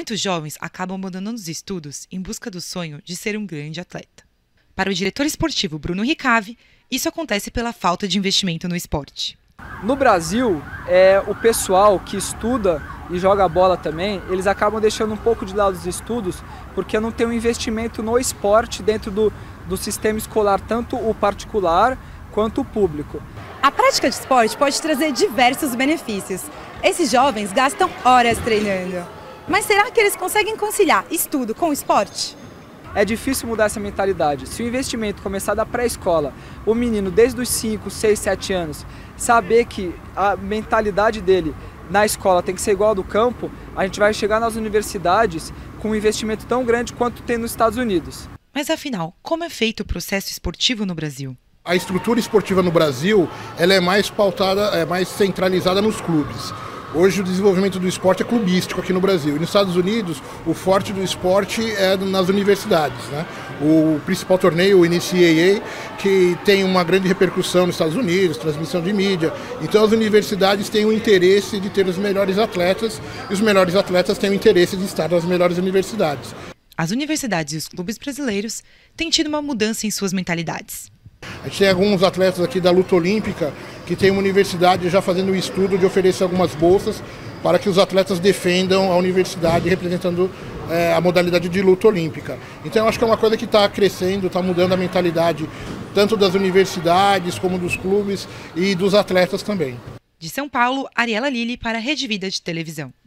Muitos jovens acabam abandonando os estudos em busca do sonho de ser um grande atleta. Para o diretor esportivo Bruno Ricave, isso acontece pela falta de investimento no esporte. No Brasil, o pessoal que estuda e joga bola também, eles acabam deixando um pouco de lado os estudos porque não tem um investimento no esporte dentro do sistema escolar, tanto o particular quanto o público. A prática de esporte pode trazer diversos benefícios. Esses jovens gastam horas treinando. Mas será que eles conseguem conciliar estudo com esporte? É difícil mudar essa mentalidade. Se o investimento começar da pré-escola, o menino desde os 5, 6, 7 anos, saber que a mentalidade dele na escola tem que ser igual ao do campo, a gente vai chegar nas universidades com um investimento tão grande quanto tem nos Estados Unidos. Mas afinal, como é feito o processo esportivo no Brasil? A estrutura esportiva no Brasil, ela é mais pautada, é mais centralizada nos clubes. Hoje o desenvolvimento do esporte é clubístico aqui no Brasil. E nos Estados Unidos, o forte do esporte é nas universidades, né? O principal torneio, o NCAA, que tem uma grande repercussão nos Estados Unidos, transmissão de mídia. Então as universidades têm o interesse de ter os melhores atletas e os melhores atletas têm o interesse de estar nas melhores universidades. As universidades e os clubes brasileiros têm tido uma mudança em suas mentalidades. A gente tem alguns atletas aqui da luta olímpica que tem uma universidade já fazendo o estudo de oferecer algumas bolsas para que os atletas defendam a universidade representando a modalidade de luta olímpica. Então eu acho que é uma coisa que está crescendo, está mudando a mentalidade tanto das universidades como dos clubes e dos atletas também. De São Paulo, Ariela Lili para a Rede Vida de Televisão.